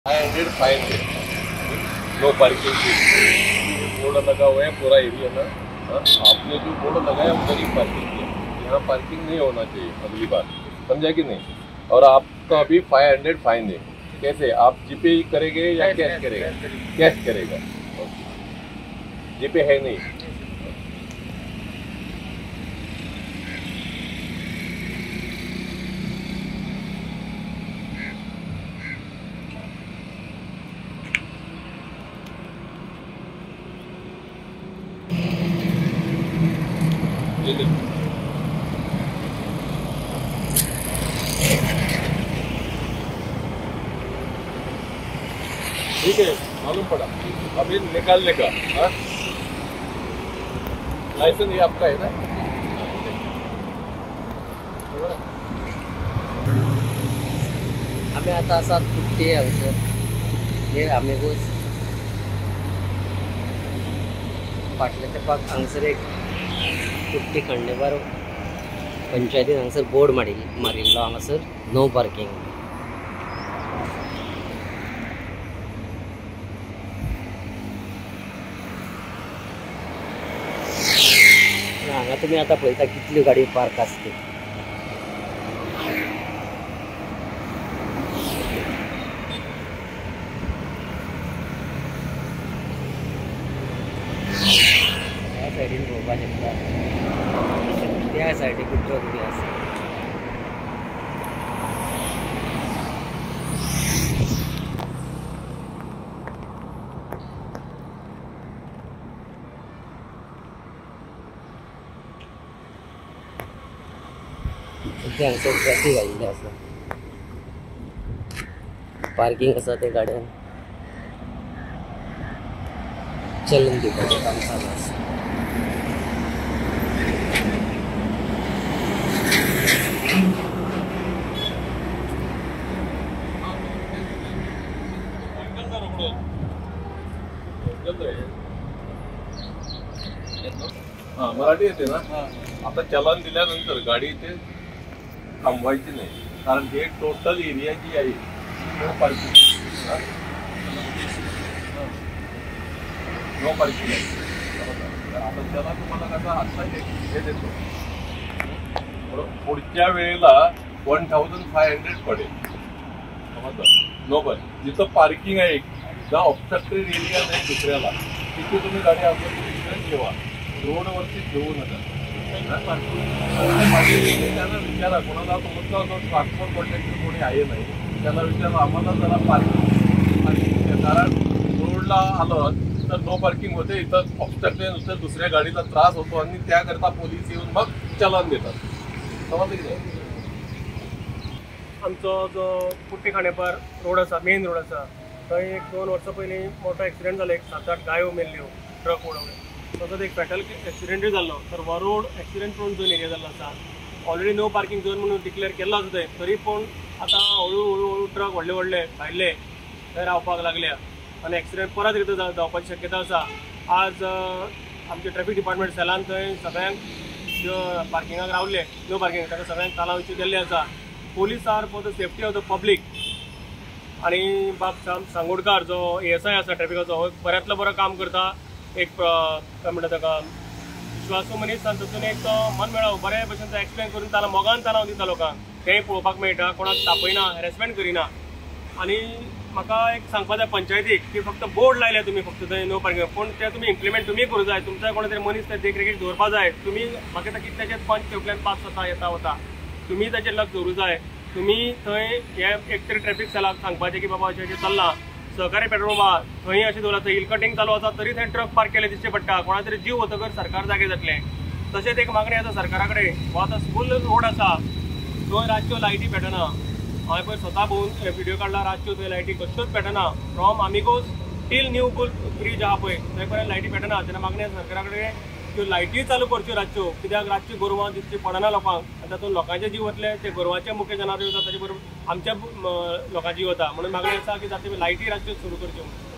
500 fine है, no parking की board लगा हुआ है पूरा एरिया ना। आपने जो बोर्ड लगाया उधर ही पार्किंग किया, यहाँ पार्किंग नहीं होना चाहिए अगली बार, समझा कि नहीं। और आपका अभी 500 फाइन है। कैसे आप जीपे करेंगे या कैश करेगा? कैश करेगा, जीपे है नहीं। ठीक है, मालूम पड़ा अभी निकालने का। लाइसेंस ये आपका है ना? आम्ही आता असा कुठे हांगसर हे आम्ही रोज फाटल्या तेंपाक हांगसर एक कुट्टी खंडेबार पंचायतीन हांगसर बोर्ड मारिल्लो हांगसर नो पार्किंग। हांगा तुमी आतां पळयता कितल्यो गाडयो पार्क आसता। ह्या सायडीन पळोवपाक शकता, त्या सायडीक ट्रक बी आसा। सध्या हांगसर ट्रॅफिक आयिल्लें आसा, पार्किंग आसा ते गाड्यान चलन दिवपाचें काम चालू आसा। मराठी येते ना? आता चलन दिल्यानंतर गाडी इथे थांबवायची नाही, कारण हे टोटल एरिया जी आहे नो पार्किंग, नो पार्किंग आहे। आता त्याला तुम्हाला कसा आता हे देतो, पुढच्या वेळेला 1500 पडेल, समजलं? नो पण जिथं पार्किंग आहे ज्या ऑब्स्ट्रक्टेड एरिया नाही दुसऱ्याला, तिथे तुम्ही गाडी आपल्या ठेवा, रोडवरती ठेवू नका। त्यांना विचारा, कोणाला तुमचा जो ट्रान्सपोर्ट कॉन्ट्रॅक्टर कोणी आहे नाही त्याला विचारा, आम्हाला जरा पार्किंग, कारण रोडला आलं तर नो पार्किंग होते, इथं ऑब्स्ट्रक्शन होतं, दुसऱ्या गाडीला त्रास होतो आणि त्याकरता पोलीस येऊन मग चलन देतात, समजलं की नाही? आमचो जो कुट्टी खांडेपार रोड आसा, मेन रोड आसा, थंय एक 2 वर्सां पयलीं मोठो एक्सिडेंट जालो, एक 7-8 गायो मेल्ल्यो ट्रक उडवले, तसोच एक फॅटल एक्सिडेंटूय जाल्लो। तर हो road accident prone zone area जाल्लो आसा, ऑलरेडी नो पार्किंग झोन म्हणून डिक्लेअर केल्लो आसा थंय, तरी पूण आतां हळू ट्रक व्हडले भायले थंय रावपाक लागल्या आनी एक्सिडेंट परत एकदां जावपाची शक्यता आसा। आज आमचे ट्रॅफिक डिपार्टमेंट सेलान थंय सगळ्यांक ज्यो पार्किंगाक रावले नो पार्किंग ताका सगळ्यांक तालांवची केल्ली आसा। Police are for the safety of the public. आणि बाब सांगोडकार जो ASI आसा ट्रॅफिकाचो, हो बऱ्यांतलो बरो काम करता, एक काय म्हणटा ताका विश्वासू मनीस, आनी तातूंत एक तो मनमेळाव बरे भशेन एक्सप्लेन करून ताला मोगान तालांव दिता लोकांक, तेंय पळोवपाक मेळटा, कोणाक तापयना, हॅरेसमेंट करिना। आनी म्हाका एक सांगपाक जाय पंचायतीक की फक्त बोर्ड लायल्या तुमी फक्त थंय नो पार्किंग, पूण ते तुमी इम्प्लिमेंट तुमी करूं जाय, तुमचा कोणा तरी मनीस ते देखरेखीक दवरपा जाय। तुमी म्हाका कितल्याशेच पंच तेवटल्यान पास जाता येता वता, तुमी ताचेर लक्ष दवरूं जाय। तुमी थंय हे एक तरी ट्रॅफिक सेलाक सांगपाचें की बाबा अशें चल्लां, सहकारी पेट्रोल पंपा थंय अशें दवरला, थंय हिल कटिंग चालू आसा तरी थंय ट्रक पार्क केले दिसचे पडटा, कोणा तरी जीव वतकर सरकार जागे जातलें। तशेंच एक मागणी आसा सरकारा कडेन, हो आतां स्कूल रोड आसा थंय रातच्यो लायटी पेटना, हांवें पळय स्वता पळोवन व्हिडिओ काडला, रातच्यो थंय लायटी कश्योच पेटना, फ्रॉम आमिगोस टील न्यू पुल ब्रिज आहा पळय थंय पर्यंत लायटी पेटना। तेन्ना मागणी आसा सरकारा कडेन त्यो लायटी चालू करच्यो रातच्यो, कित्याक रातची गोरवां दिसची पडना लोकांक, आनी तातूंत लोकांचे जीव वतले, ते गोरवांचे मुख्य जनावर वता, ताचे बरोबर आमच्या लोकांचे जीव वता, म्हणून मागणी आसा की जाता लायटी रातच्यो सुरू करच्यो।